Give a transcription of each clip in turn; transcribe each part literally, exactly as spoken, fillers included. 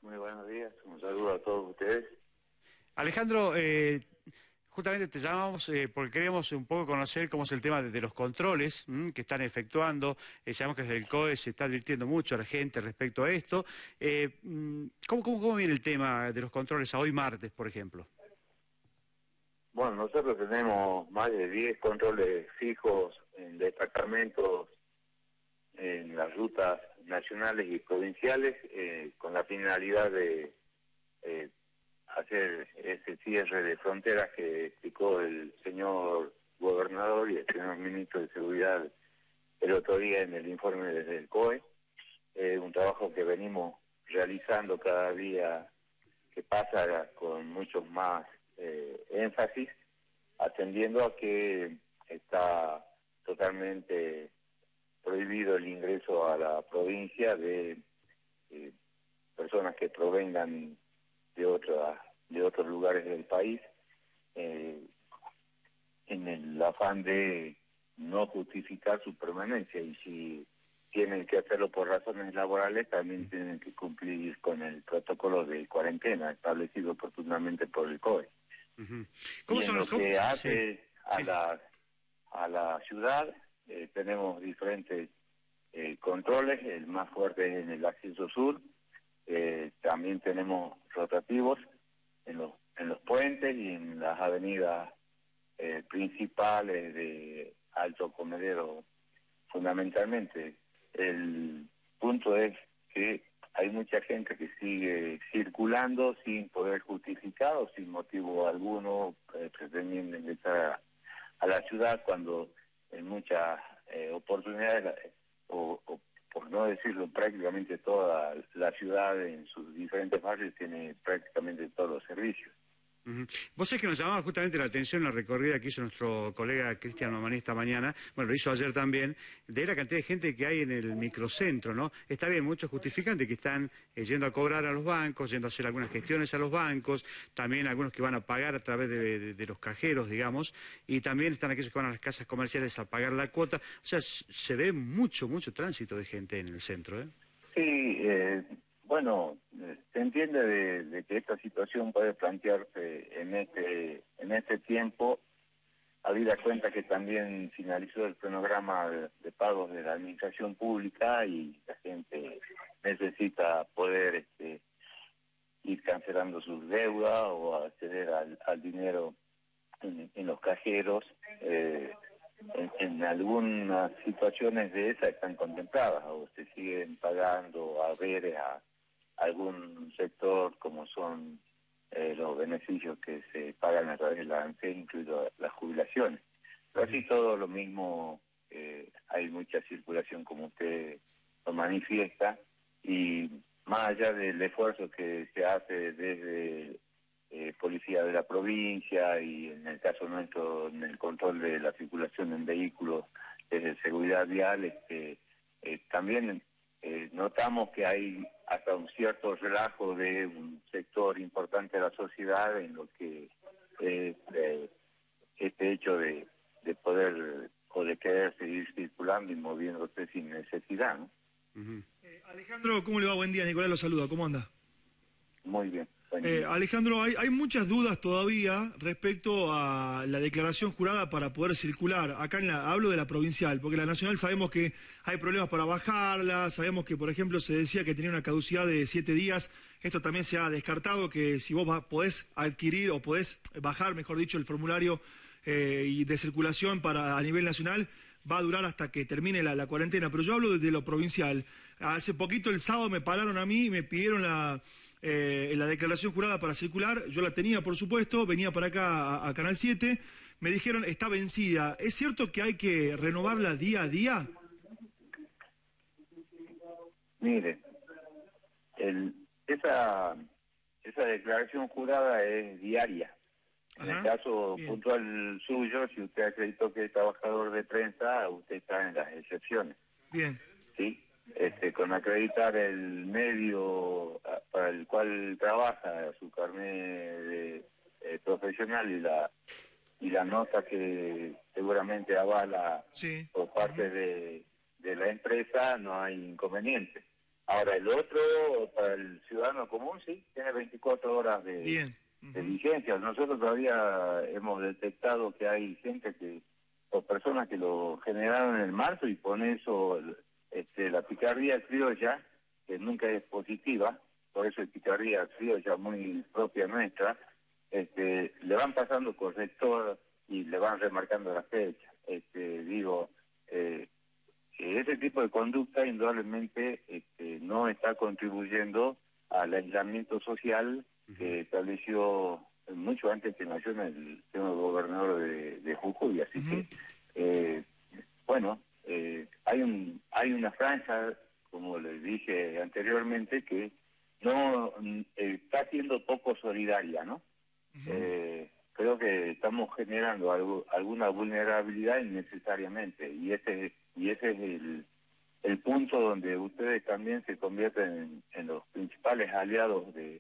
Muy buenos días, un saludo a todos ustedes. Alejandro, eh, justamente te llamamos eh, porque queremos un poco conocer cómo es el tema de, de los controles ¿m? que están efectuando. Eh, sabemos que desde el C O E se está advirtiendo mucho a la gente respecto a esto. Eh, ¿cómo, cómo, ¿Cómo viene el tema de los controles a hoy martes, por ejemplo? Bueno, nosotros tenemos más de diez controles fijos en destacamentos en las rutas nacionales y provinciales eh, con la finalidad de eh, hacer ese cierre de fronteras que explicó el señor gobernador y el señor ministro de Seguridad el otro día en el informe desde el C O E. Eh, un trabajo que venimos realizando cada día que pasa con muchos más eh, énfasis, atendiendo a que está totalmente prohibido el ingreso a la provincia de eh, personas que provengan de otras de otros lugares del país, eh, en el afán de no justificar su permanencia, y si tienen que hacerlo por razones laborales también tienen que cumplir con el protocolo de cuarentena establecido oportunamente por el C O E. Uh-huh. ¿Cómo y son en los lo que sí. hace a Sí, la a la ciudad eh, tenemos diferentes eh, controles. El más fuerte es en el acceso sur. Eh, también tenemos rotativos en los en los puentes y en las avenidas eh, principales de Alto Comedero. Fundamentalmente el punto es que hay mucha gente que sigue circulando sin poder justificar o sin motivo alguno, eh, pretendiendo ingresar a, a la ciudad, cuando en muchas eh, oportunidades, o, o por no decirlo, prácticamente toda la ciudad en sus diferentes barrios tiene prácticamente todos los servicios. Uh-huh. Vos sabés que nos llamaba justamente la atención la recorrida que hizo nuestro colega Cristian Romaní esta mañana, bueno, lo hizo ayer también, de la cantidad de gente que hay en el microcentro, ¿no? Está bien, muchos justificantes que están eh, yendo a cobrar a los bancos, yendo a hacer algunas gestiones a los bancos, también algunos que van a pagar a través de, de, de los cajeros, digamos, y también están aquellos que van a las casas comerciales a pagar la cuota. O sea, se ve mucho, mucho tránsito de gente en el centro, ¿eh? Sí, eh... Bueno, se entiende de, de que esta situación puede plantearse en este en este tiempo, habida cuenta que también finalizó el cronograma de, de pagos de la administración pública y la gente necesita poder este, ir cancelando sus deudas o acceder al, al dinero en, en los cajeros. Eh, en, en algunas situaciones de esas están contempladas o se siguen pagando haberes a algún sector, como son eh, los beneficios que se pagan a través de la ANSES, incluido las jubilaciones. Pero así todo lo mismo, eh, hay mucha circulación, como usted lo manifiesta, y más allá del esfuerzo que se hace desde eh, Policía de la provincia y en el caso nuestro en el control de la circulación en vehículos desde Seguridad Vial, este, eh, también eh, notamos que hay hasta un cierto relajo de un sector importante de la sociedad en lo que es eh, este hecho de, de poder o de querer seguir circulando y moviéndose sin necesidad, ¿no? Uh-huh. eh, Alejandro, ¿cómo le va? Buen día, Nicolás lo saluda, ¿cómo anda? Muy bien. Eh, Alejandro, hay, hay muchas dudas todavía respecto a la declaración jurada para poder circular. Acá en la, hablo de la provincial, porque la nacional sabemos que hay problemas para bajarla, sabemos que, por ejemplo, se decía que tenía una caducidad de siete días. Esto también se ha descartado, que si vos va, podés adquirir o podés bajar, mejor dicho, el formulario eh, y de circulación para a nivel nacional, va a durar hasta que termine la, la cuarentena. Pero yo hablo desde lo provincial. Hace poquito, el sábado, me pararon a mí y me pidieron la... Eh, la declaración jurada para circular. Yo la tenía, por supuesto, venía para acá a, a Canal siete, me dijeron está vencida. ¿Es cierto que hay que renovarla día a día? Mire, el, esa, esa declaración jurada es diaria. En Ajá, el caso bien. puntual suyo, si usted acreditó que es trabajador de prensa, usted está en las excepciones. Bien. Sí. Este, con acreditar el medio para el cual trabaja, su carnet de, eh, profesional y la y la nota que seguramente avala sí. por parte uh-huh. de, de la empresa, no hay inconveniente. Ahora, el otro, para el ciudadano común, sí, tiene veinticuatro horas de, Bien. de vigencia. Nosotros todavía hemos detectado que hay gente que, o personas que lo generaron en marzo y por eso este, la picardía criolla, que nunca es positiva, por eso es picardía criolla muy propia nuestra, este, le van pasando corrector y le van remarcando la fecha. Este, digo, eh, que ese tipo de conducta indudablemente este, no está contribuyendo al aislamiento social que estableció mucho antes que nació en el tema gobernador de, de Jujuy, así uh-huh. que eh, bueno, eh, hay un hay una franja, como les dije anteriormente, que no eh, está siendo poco solidaria, ¿no? Uh-huh. Eh, creo que estamos generando algo, alguna vulnerabilidad innecesariamente, y ese y ese es el, el punto donde ustedes también se convierten en, en los principales aliados de,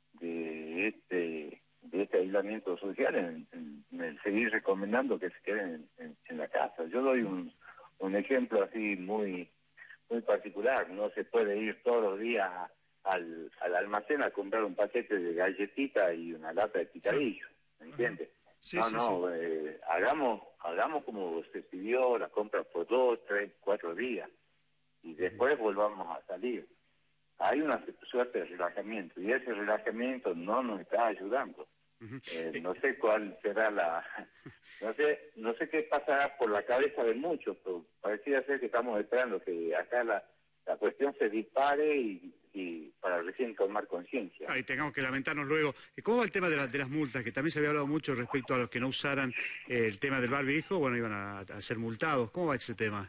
de este de este aislamiento social, en, en, en el seguir recomendando que se queden en, en, en la casa. Yo doy un, un ejemplo así muy muy particular. No se puede ir todos los días al, al almacén a comprar un paquete de galletitas y una lata de picadillo, ¿me entiendes? Sí, no, sí, no, sí. Eh, hagamos, hagamos como se pidió, la compra por dos, tres, cuatro días, y después volvamos a salir. Hay una suerte de relajamiento, y ese relajamiento no nos está ayudando. Uh-huh. eh, no sé cuál será la... No sé no sé qué pasará por la cabeza de muchos, pero parecía ser que estamos esperando que acá la, la cuestión se dispare y... y para recién tomar conciencia. Ah, y tengamos que lamentarnos luego. ¿Cómo va el tema de, la, de las multas? Que también se había hablado mucho respecto a los que no usaran eh, el tema del barbijo, bueno, iban a, a ser multados. ¿Cómo va ese tema?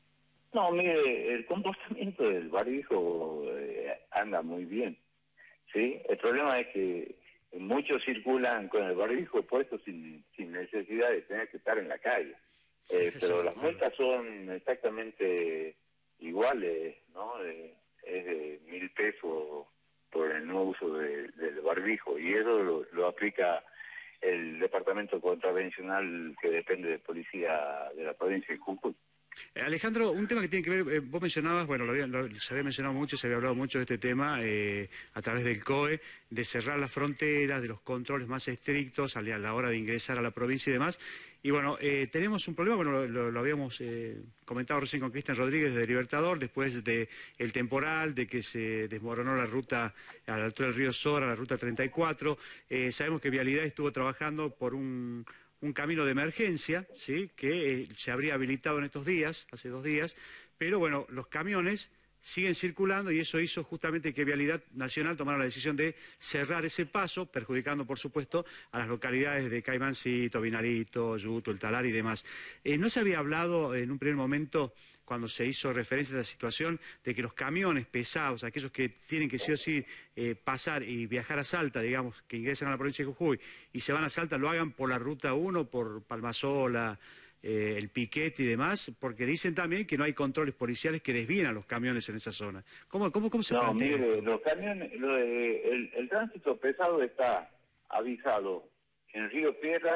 No, mire, el comportamiento del barbijo eh, anda muy bien, ¿sí? El problema es que muchos circulan con el barbijo puesto sin, sin necesidad de tener que estar en la calle. Eh, pero las multas son exactamente iguales, ¿no? Eh, es de mil pesos por el no uso de, del barbijo, y eso lo, lo aplica el departamento contravencional que depende de policía de la provincia de Jujuy. Eh, Alejandro, un tema que tiene que ver, eh, vos mencionabas, bueno, lo había, lo, se había mencionado mucho, se había hablado mucho de este tema eh, a través del C O E, de cerrar las fronteras, de los controles más estrictos a la, a la hora de ingresar a la provincia y demás. Y bueno, eh, tenemos un problema, bueno, lo, lo, lo habíamos eh, comentado recién con Cristian Rodríguez de Libertador, después de el temporal, de que se desmoronó la ruta a la altura del río Sora, la ruta treinta y cuatro. Eh, sabemos que Vialidad estuvo trabajando por un... un camino de emergencia, ¿sí?, que eh, se habría habilitado en estos días, hace dos días, pero bueno, los camiones siguen circulando y eso hizo justamente que Vialidad Nacional tomara la decisión de cerrar ese paso, perjudicando, por supuesto, a las localidades de Caimancito, Vinarito, Yuto, El Talar y demás. Eh, ¿No se había hablado en un primer momento, cuando se hizo referencia a esta situación, de que los camiones pesados, aquellos que tienen que sí o sí eh, pasar y viajar a Salta, digamos, que ingresan a la provincia de Jujuy y se van a Salta, lo hagan por la ruta uno, por Palmasola, eh, el Piquete y demás? Porque dicen también que no hay controles policiales que desvíen a los camiones en esa zona. ¿Cómo, cómo, cómo se no, plantea mire, esto? los camiones, lo de, el, el tránsito pesado está avisado en Río Piedras,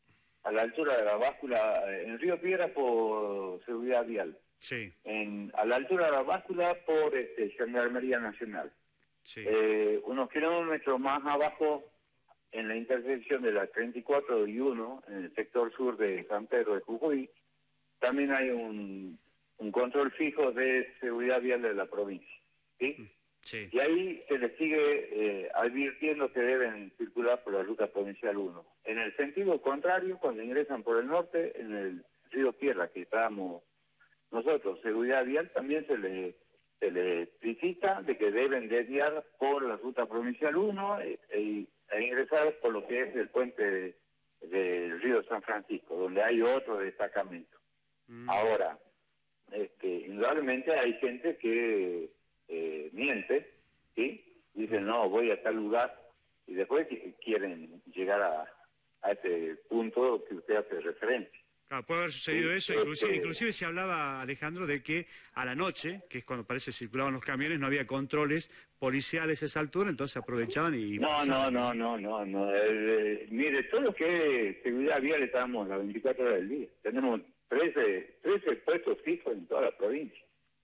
a la altura de la báscula, en Río Piedras por seguridad vial. Sí. En, a la altura de la báscula por este, Gendarmería Nacional. Sí. Eh, unos kilómetros más abajo, en la intersección de la treinta y cuatro y uno, en el sector sur de San Pedro de Jujuy, también hay un, un control fijo de seguridad vial de la provincia. ¿Sí? Sí. Y ahí se les sigue eh, advirtiendo que deben circular por la ruta provincial uno. En el sentido contrario, cuando ingresan por el norte, en el río Piedra, que estábamos nosotros, seguridad vial, también se les se le explicita de que deben desviar por la ruta provincial uno e, e, e ingresar por lo que es el puente de, del río San Francisco, donde hay otro destacamento. Mm. Ahora, este, indudablemente hay gente que eh, miente, ¿sí? Dicen, no, voy a tal lugar, y después quieren llegar a, a este punto que usted hace referencia. Claro, puede haber sucedido sí, eso, inclusive, este... inclusive se hablaba, Alejandro, de que a la noche, que es cuando parece circulaban los camiones, no había controles policiales a esa altura, entonces aprovechaban y... No, pasaban. no, no, no, no, no. Eh, mire, todo lo que es seguridad vial estamos las veinticuatro horas del día. Tenemos trece, trece puestos fijos en toda la provincia.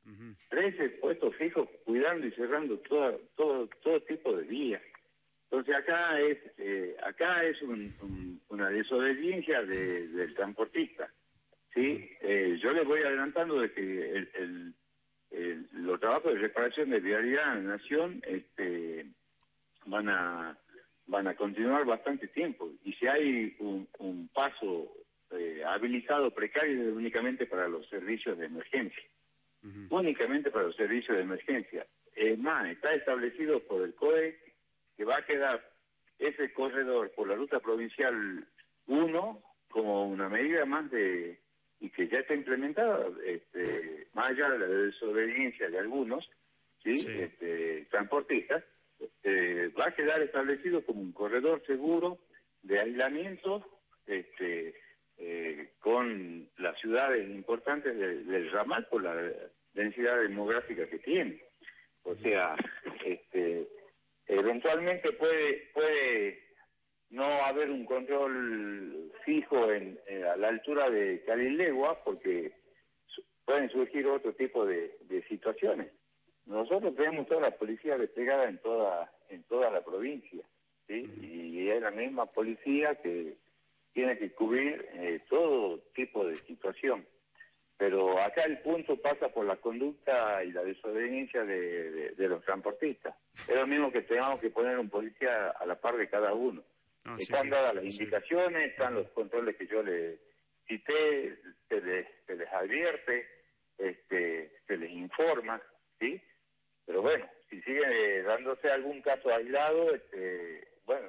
Uh-huh. trece puestos fijos cuidando y cerrando todo, todo, todo tipo de vías. Entonces acá es eh, acá es un, un, una desobediencia de, del transportista. ¿Sí? Eh, yo les voy adelantando de que el, el, el, los trabajos de reparación de vialidad en la Nación este, van a van a continuar bastante tiempo. Y si hay un, un paso eh, habilitado precario únicamente para los servicios de emergencia. Uh-huh. Únicamente para los servicios de emergencia. Es más, está establecido por el C O E que va a quedar ese corredor por la ruta provincial uno como una medida más de, y que ya está implementada, este, más allá de la desobediencia de algunos, ¿sí? Sí. Este, transportistas, este, va a quedar establecido como un corredor seguro de aislamiento este, eh, con las ciudades importantes de, del ramal por la densidad demográfica que tiene. O sea, este eventualmente puede puede no haber un control fijo en, en a la altura de Calilegua porque su, pueden surgir otro tipo de, de situaciones. Nosotros tenemos toda la policía desplegada en toda en toda la provincia, ¿sí? Y es la misma policía que tiene que cubrir eh, todo tipo de situación. Pero acá el punto pasa por la conducta y la desobediencia de, de, de los transportistas. Es lo mismo que tengamos que poner un policía a la par de cada uno. No, están sí, dadas sí, las sí. indicaciones, están los controles que yo les cité, se les, se les advierte, este, se les informa, ¿sí? Pero bueno, si sigue dándose algún caso aislado, este, bueno,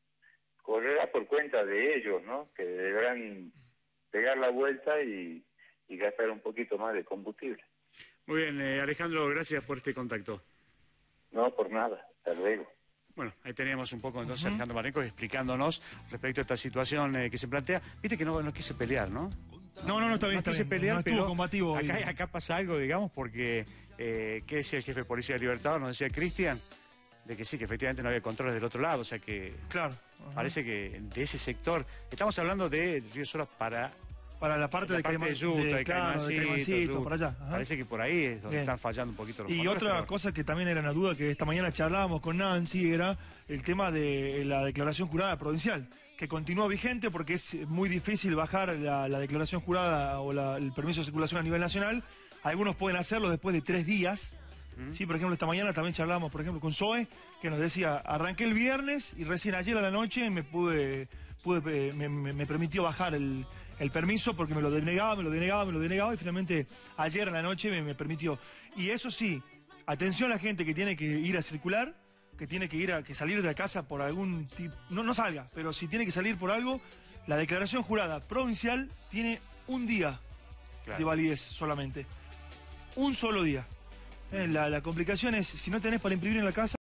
correrá por cuenta de ellos, ¿no? Que deberán pegar la vuelta y... y gastar un poquito más de combustible. Muy bien, eh, Alejandro, gracias por este contacto. No, por nada, hasta luego. Bueno, ahí teníamos un poco entonces uh-huh. Alejandro Marenco explicándonos respecto a esta situación eh, que se plantea. Viste que no, no quise pelear, ¿no? No, no, no, está bien, no está quise bien. pelear, no pero combativo acá, acá pasa algo, digamos, porque, eh, ¿qué decía el jefe de Policía de Libertador? Nos decía Cristian, de que sí, que efectivamente no había controles del otro lado, o sea que... Claro. Uh-huh. Parece que de ese sector, estamos hablando de Río Solas para... Para la parte la de parte Caima, de Yuta, de, de, claro, de Caimancito, para allá. Ajá. Parece que por ahí es donde Bien. están fallando un poquito los Y controles, otra pero... cosa que también era una duda que esta mañana charlábamos con Nancy era el tema de la declaración jurada provincial, que continúa vigente porque es muy difícil bajar la, la declaración jurada o la, el permiso de circulación a nivel nacional. Algunos pueden hacerlo después de tres días. ¿Mm? Sí, por ejemplo, esta mañana también charlábamos, por ejemplo, con Zoe, que nos decía, arranqué el viernes y recién ayer a la noche me pude, pude me, me, me permitió bajar el... el permiso porque me lo denegaba, me lo denegaba, me lo denegaba y finalmente ayer a la noche me, me permitió. Y eso sí, atención a la gente que tiene que ir a circular, que tiene que ir a que salir de la casa por algún tipo, no, no salga, pero si tiene que salir por algo, la declaración jurada provincial tiene un día claro. de validez solamente. Un solo día. Eh, la, la complicación es, si no tenés para imprimir en la casa,